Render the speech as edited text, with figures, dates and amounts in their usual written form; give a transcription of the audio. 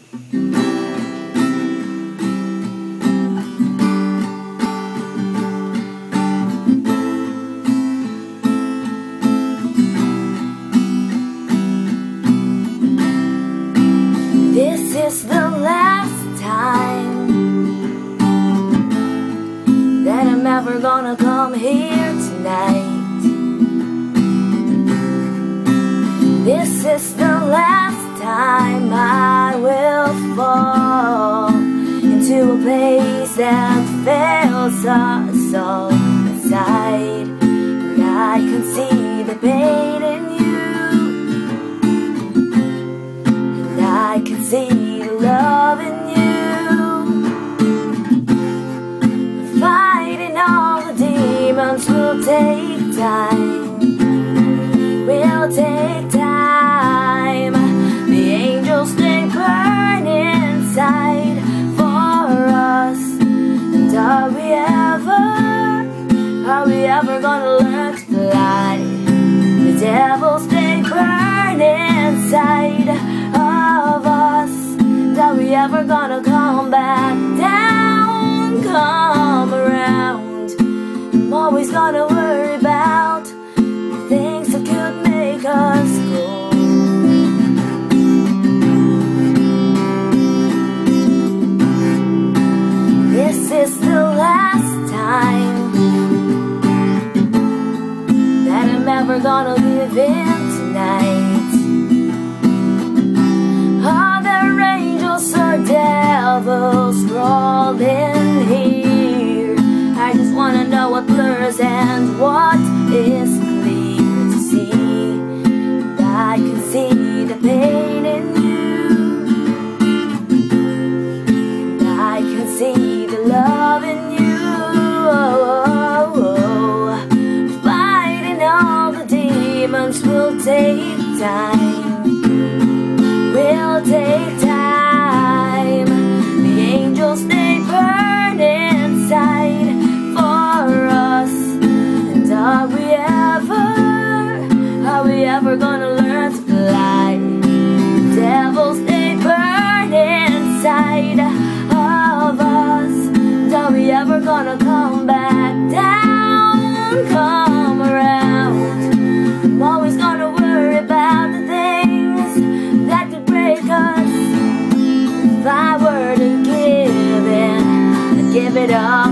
This is the last time that I'm ever gonna come here tonight. This is the last time I will fall into a place that fails us all inside. And I can see the pain in you, and I can see the love in you. Fighting all the demons will take time, will take time. The angels, they burn inside for us. And are we ever gonna learn to fly? The devils, they burn inside of us. And are we ever gonna come back down, come around? I'm always gonna worry about the things that could make us go. This is the last time that I'm ever gonna live in tonight. Are there angels or devils crawling here? I just wanna know what blurs and what is clear to see. And I can see the pain in you, and I can see the love in you. Fighting all the demons will take time, will take time. The angels, they burn inside for us. And are we ever gonna learn to fly? The devils, they burn inside of us. And are we ever gonna come back down, come around? I'm always gonna worry about the things that could break us. If I were to give in, I'd give it all